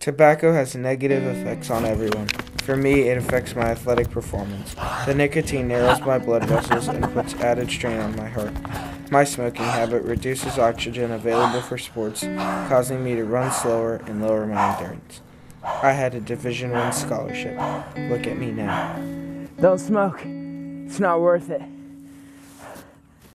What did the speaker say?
Tobacco has negative effects on everyone. For me, it affects my athletic performance. The nicotine narrows my blood vessels and puts added strain on my heart. My smoking habit reduces oxygen available for sports, causing me to run slower and lower my endurance. I had a Division I scholarship. Look at me now. Don't smoke. It's not worth it.